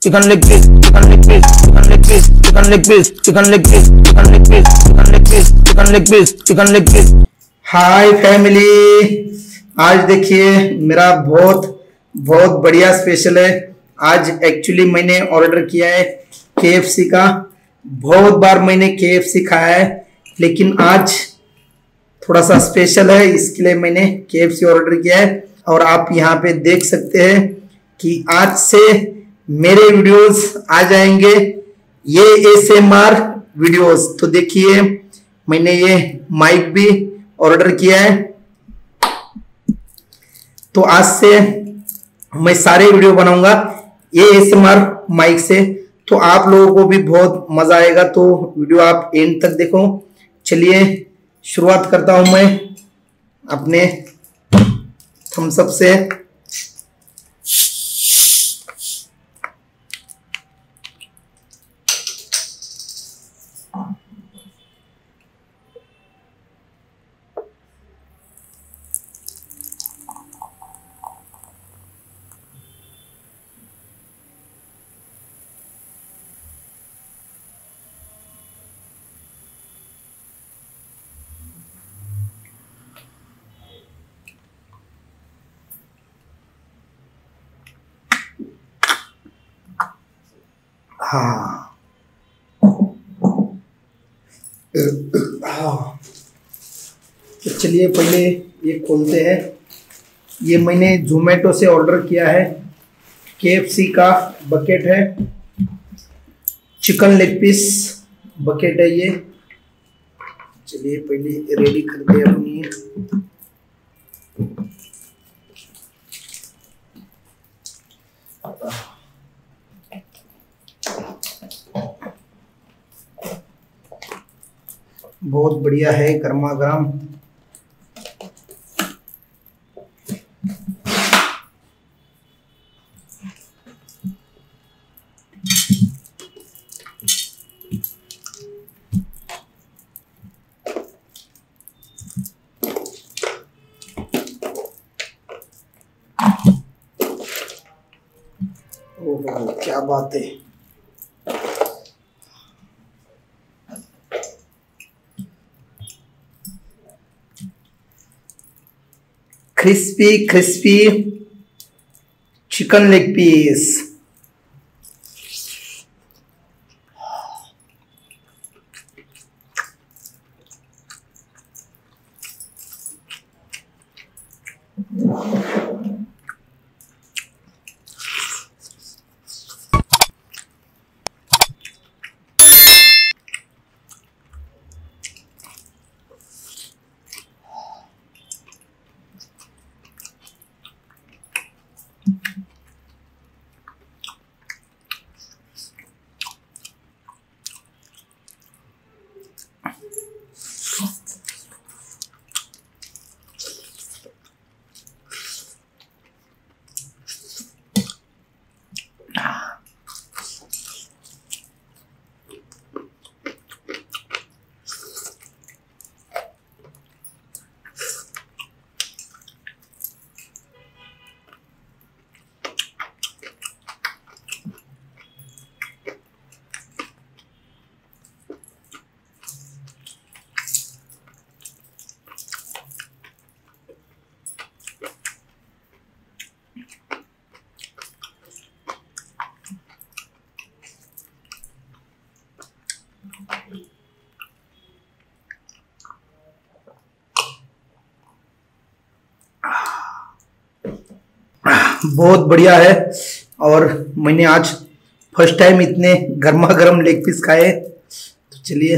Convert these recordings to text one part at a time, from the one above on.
Chicken leg piece, chicken leg piece, chicken leg piece, chicken leg piece, chicken leg piece, chicken leg piece, chicken leg piece, chicken leg piece, chicken leg piece. Hi family, आज देखिए मेरा बहुत बहुत बढ़िया special है। आज actually मैंने order किया है KFC का। बहुत बार मैंने KFC खाया है, लेकिन आज थोड़ा सा स्पेशल है, इसके लिए मैंने KFC ऑर्डर किया है। और आप यहाँ पे देख सकते हैं कि आज से मेरे वीडियोस आ जाएंगे ये ASMR वीडियोस। तो देखिए मैंने ये माइक भी ऑर्डर किया है, तो आज से मैं सारे वीडियो बनाऊंगा ये ASMR माइक से, तो आप लोगों को भी बहुत मजा आएगा। तो वीडियो आप एंड तक देखो। चलिए शुरुआत करता हूं मैं अपने थम्स अप से। हाँ, तो चलिए पहले ये खोलते हैं। ये मैंने जोमेटो से ऑर्डर किया है, KFC का बकेट है, चिकन लेग पीस बकेट है ये। चलिए पहले रेडी करते हैं अपनी। बहुत बढ़िया है, गर्मा गर्म। ओहो क्या बात है। Crispy crispy chicken leg piece. बहुत बढ़िया है। और मैंने आज फर्स्ट टाइम इतने गर्मा गर्म लेग पीस खाए। तो चलिए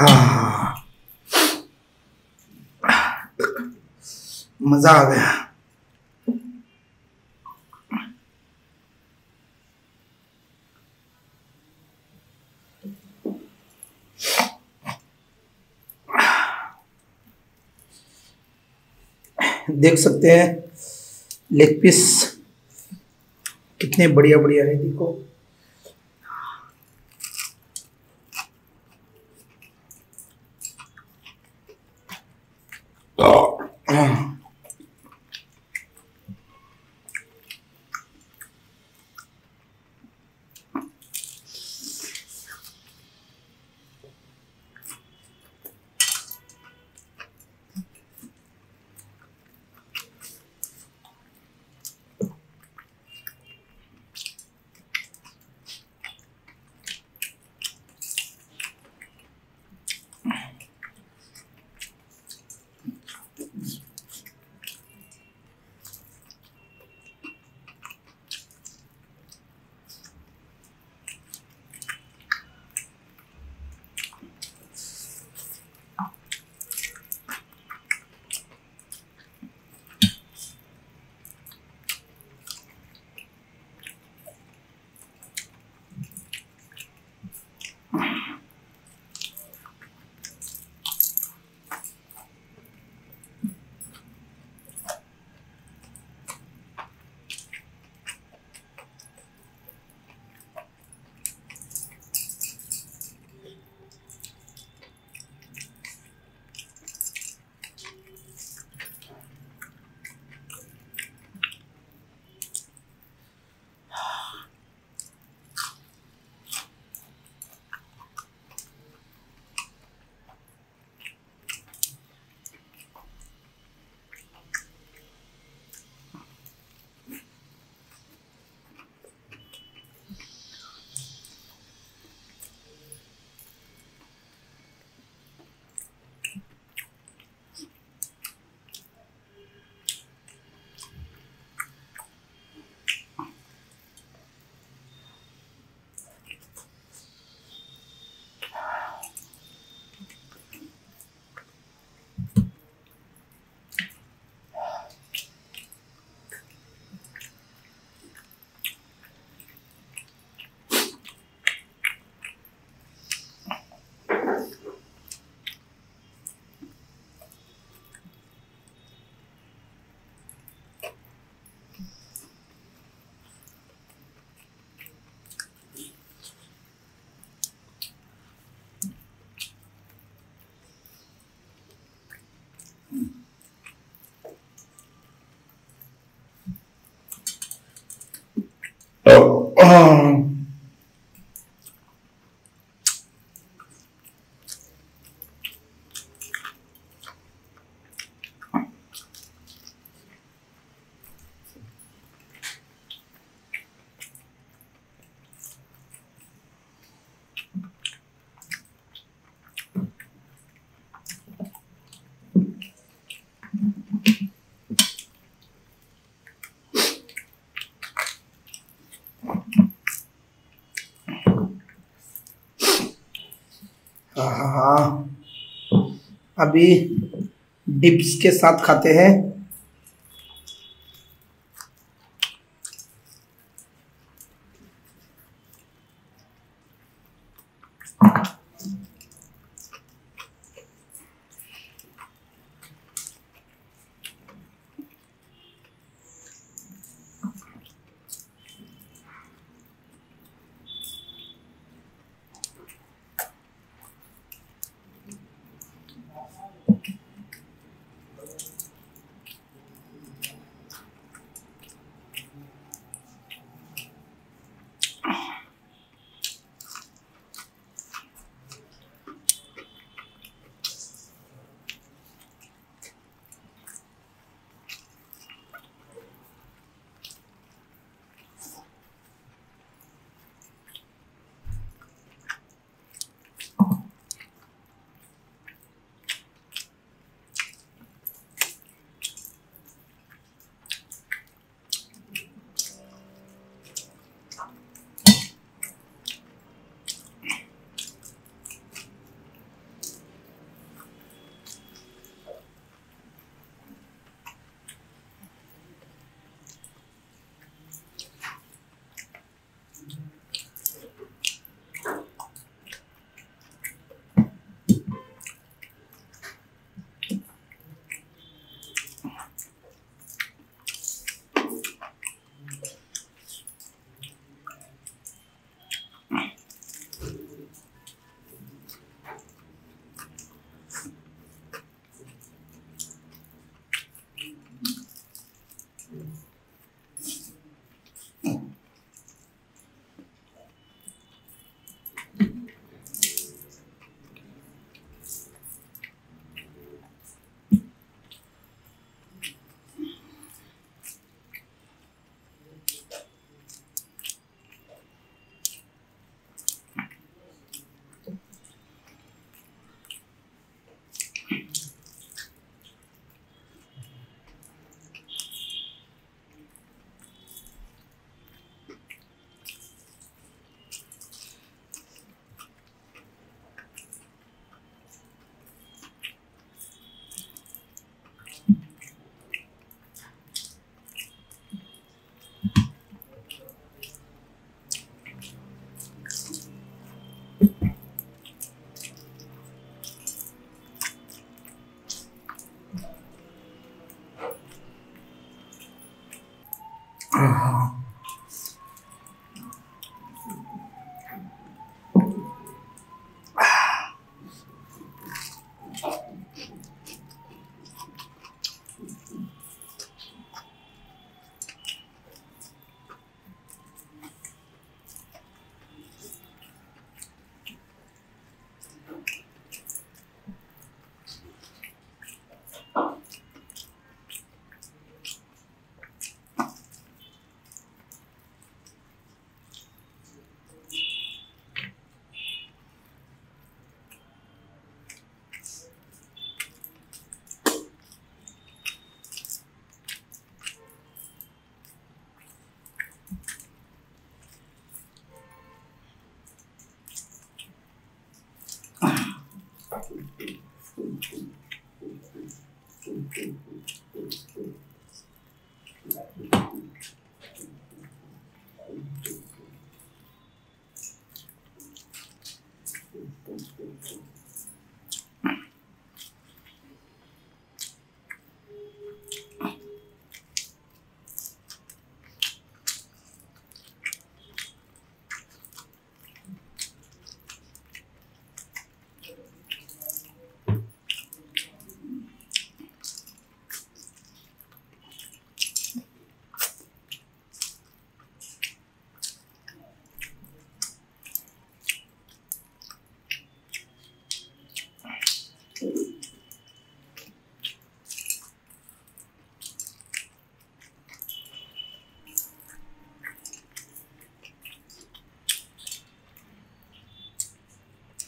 हाँ, मजा आ गया। देख सकते हैं लेग पीस कितने बढ़िया बढ़िया है, देखो। हाँ, अभी डिप्स के साथ खाते हैं।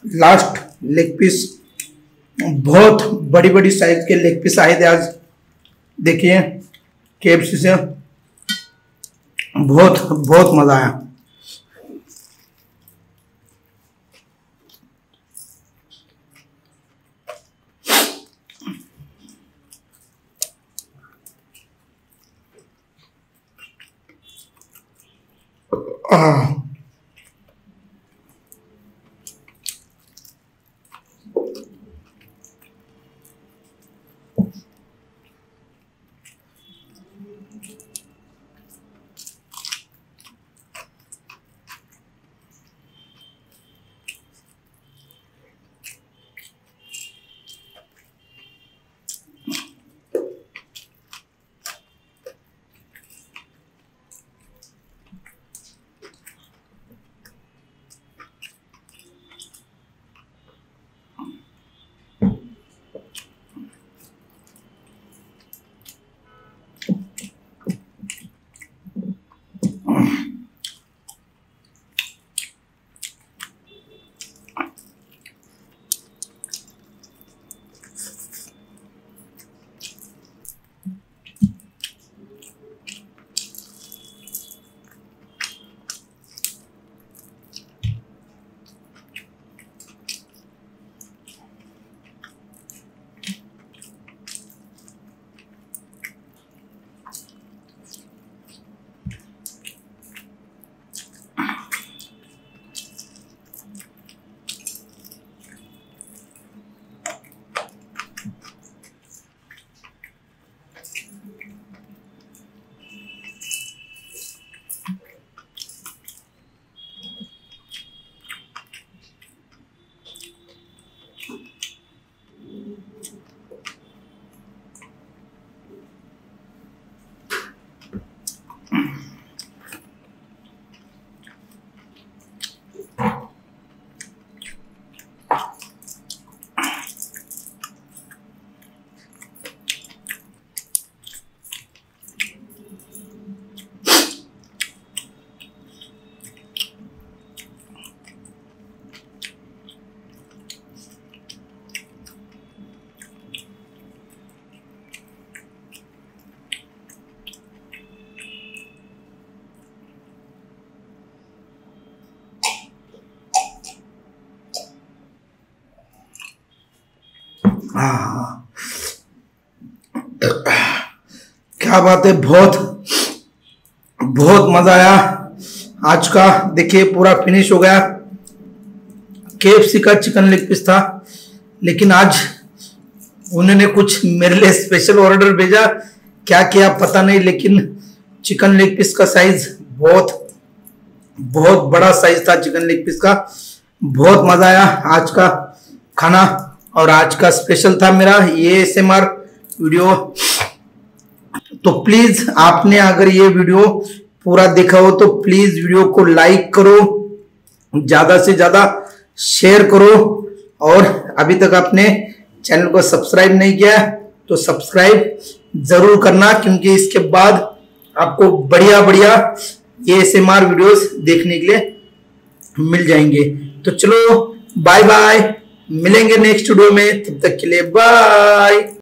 लास्ट लेग पीस, बहुत बड़ी बड़ी साइज के लेग पीस आए थे आज। देखिए KFC से बहुत बहुत मजा आया। हाँ, क्या बात है, बहुत बहुत मजा आया आज का। देखिए पूरा फिनिश हो गया। KFC का चिकन लेग पीस था, लेकिन आज उन्होंने कुछ मेरे लिए स्पेशल ऑर्डर भेजा, क्या किया पता नहीं, लेकिन चिकन लेग पीस का साइज बहुत बहुत बड़ा साइज था चिकन लेग पीस का। बहुत मजा आया आज का खाना, और आज का स्पेशल था मेरा ये ASMR वीडियो। तो प्लीज आपने अगर ये वीडियो पूरा देखा हो तो प्लीज वीडियो को लाइक करो, ज्यादा से ज्यादा शेयर करो, और अभी तक आपने चैनल को सब्सक्राइब नहीं किया तो सब्सक्राइब जरूर करना, क्योंकि इसके बाद आपको बढ़िया बढ़िया ASMR वीडियोस देखने के लिए मिल जाएंगे। तो चलो बाय बाय, मिलेंगे नेक्स्ट वीडियो में, तब तक के लिए बाय।